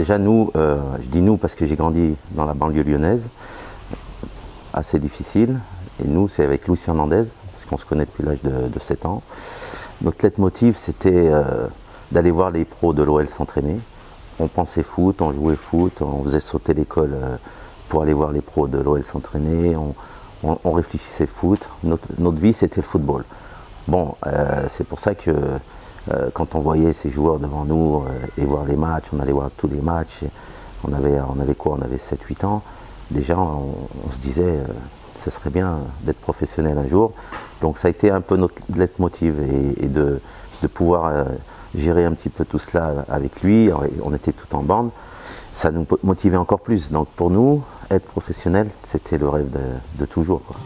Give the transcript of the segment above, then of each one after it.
déjà nous, je dis nous parce que j'ai grandi dans la banlieue lyonnaise, assez difficile. Et nous, c'est avec Luis Fernandez, parce qu'on se connaît depuis l'âge de 7 ans. Notre leitmotiv, c'était d'aller voir les pros de l'OL s'entraîner. On pensait foot, on jouait foot, on faisait sauter l'école pour aller voir les pros de l'OL s'entraîner. On réfléchissait foot. Notre vie, c'était le football. Bon, c'est pour ça que quand on voyait ces joueurs devant nous et voir les matchs, on allait voir tous les matchs. On avait quoi? On avait 7-8 ans. Déjà, on se disait, ce serait bien d'être professionnel un jour. Donc ça a été un peu notre leitmotiv et de pouvoir gérer un petit peu tout cela avec lui. On était tout en bande. Ça nous motivait encore plus. Donc pour nous, être professionnel, c'était le rêve de toujours, quoi.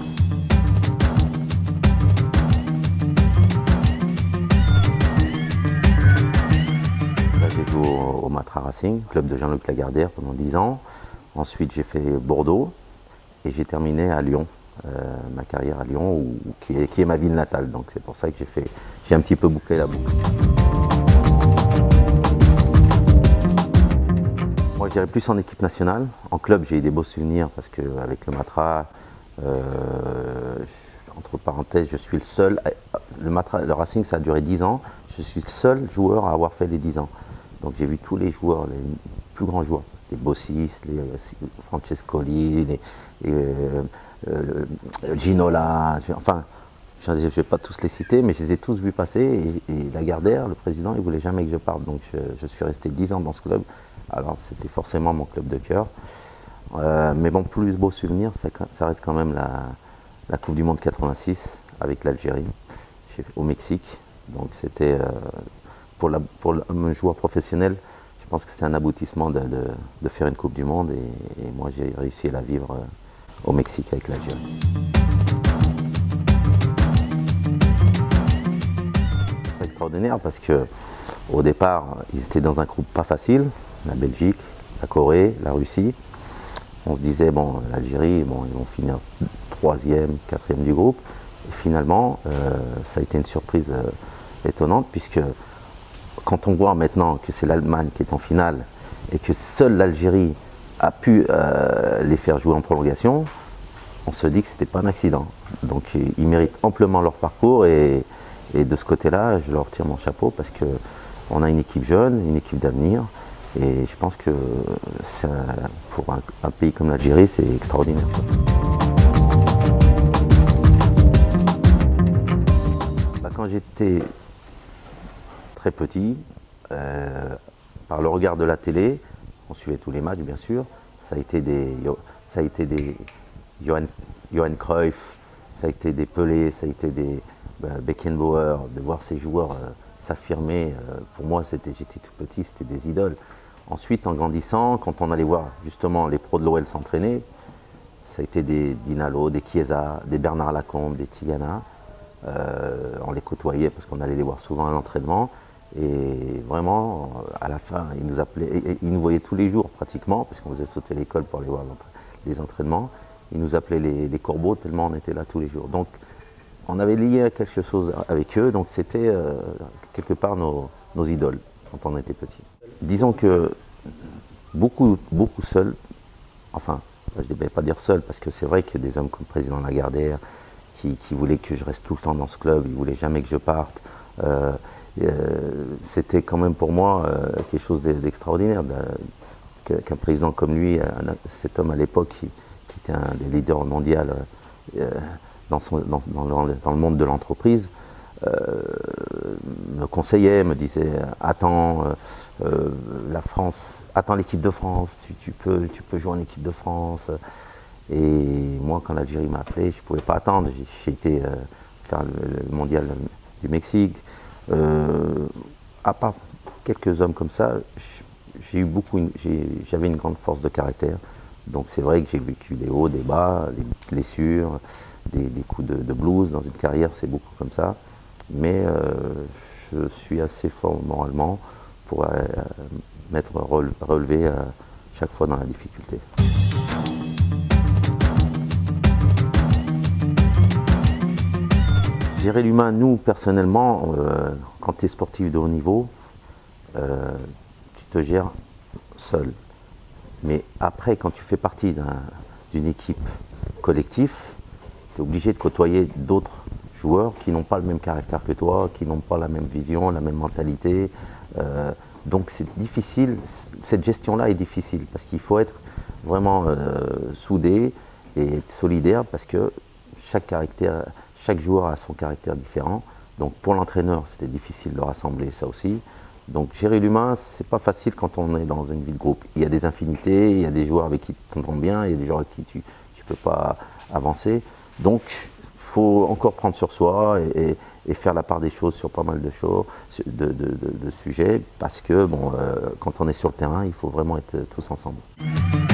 J'ai joué au Matra Racing, club de Jean-Luc Lagardère pendant 10 ans. Ensuite, j'ai fait Bordeaux et j'ai terminé à Lyon, ma carrière à Lyon, qui est ma ville natale. Donc c'est pour ça que j'ai un petit peu bouclé la boucle. Moi, je dirais plus en équipe nationale. En club, j'ai eu des beaux souvenirs parce qu'avec le Matra, entre parenthèses, je suis le seul. Le Racing, ça a duré 10 ans. Je suis le seul joueur à avoir fait les 10 ans. Donc j'ai vu tous les joueurs, les plus grands joueurs, les Bossis, les Francescoli, Ginola, enfin, je ne vais pas tous les citer, mais je les ai tous vus passer. Et Lagardère, le président, il ne voulait jamais que je parte. Donc je suis resté 10 ans dans ce club. Alors c'était forcément mon club de cœur. Mais bon, plus beau souvenir, ça reste quand même la Coupe du Monde 86 avec l'Algérie, au Mexique. Donc c'était, pour un joueur professionnel, je pense que c'est un aboutissement de faire une Coupe du Monde. Et moi, j'ai réussi à la vivre au Mexique avec l'Algérie. C'est extraordinaire parce qu'au départ, ils étaient dans un groupe pas facile, la Belgique, la Corée, la Russie. On se disait, bon, l'Algérie, bon, ils vont finir 3e, 4e du groupe. Et finalement, ça a été une surprise étonnante, puisque quand on voit maintenant que c'est l'Allemagne qui est en finale et que seule l'Algérie a pu les faire jouer en prolongation, on se dit que ce n'était pas un accident. Donc ils méritent amplement leur parcours et de ce côté-là, je leur tire mon chapeau parce qu'on a une équipe jeune, une équipe d'avenir. Et je pense que pour un pays comme l'Algérie, c'est extraordinaire. Quand j'étais très petit, par le regard de la télé, on suivait tous les matchs bien sûr, ça a été des Johan Cruyff, ça a été des Pelé, ça a été des Beckenbauer, de voir ces joueurs s'affirmer, pour moi j'étais tout petit, c'était des idoles. Ensuite, en grandissant, quand on allait voir justement les pros de l'OL s'entraîner, ça a été des Dinalo, des Chiesa, des Bernard Lacombe, des Tigana. On les côtoyait parce qu'on allait les voir souvent à l'entraînement. Et vraiment, à la fin, ils nous appelaient, ils nous voyaient tous les jours pratiquement, parce qu'on faisait sauter l'école pour aller voir les entraînements. Ils nous appelaient les corbeaux tellement on était là tous les jours. Donc, on avait lié quelque chose avec eux, donc c'était quelque part nos idoles quand on était petit. Disons que beaucoup seuls, enfin, je ne vais pas dire seuls, parce que c'est vrai qu'il y a des hommes comme le président Lagardère qui voulaient que je reste tout le temps dans ce club, il ne voulait jamais que je parte. C'était quand même pour moi quelque chose d'extraordinaire qu'un président comme lui, cet homme à l'époque qui était un des leaders mondiaux dans le monde de l'entreprise, me conseillait, me disait attends la France, attends l'équipe de France, tu peux jouer en équipe de France. Et moi, quand l'Algérie m'a appelé, je ne pouvais pas attendre. J'ai été faire le mondial du Mexique. À part quelques hommes comme ça, j'avais une grande force de caractère. Donc c'est vrai que j'ai vécu des hauts, des bas, des blessures, des coups de blues. Dans une carrière, c'est beaucoup comme ça. Mais je suis assez fort moralement pour m'être relevé chaque fois dans la difficulté. Gérer l'humain, nous, personnellement, quand tu es sportif de haut niveau, tu te gères seul. Mais après, quand tu fais partie d'une équipe collective, tu es obligé de côtoyer d'autres joueurs qui n'ont pas le même caractère que toi, qui n'ont pas la même vision, la même mentalité. Donc c'est difficile, cette gestion-là est difficile parce qu'il faut être vraiment soudé et solidaire parce que chaque joueur a son caractère différent. Donc pour l'entraîneur, c'était difficile de rassembler ça aussi. Donc gérer l'humain, c'est pas facile quand on est dans une vie de groupe. Il y a des infinités, il y a des joueurs avec qui tu t'entends bien, il y a des joueurs avec qui tu peux pas avancer. Donc il faut encore prendre sur soi et faire la part des choses sur pas mal de choses, de sujets, parce que bon, quand on est sur le terrain, il faut vraiment être tous ensemble.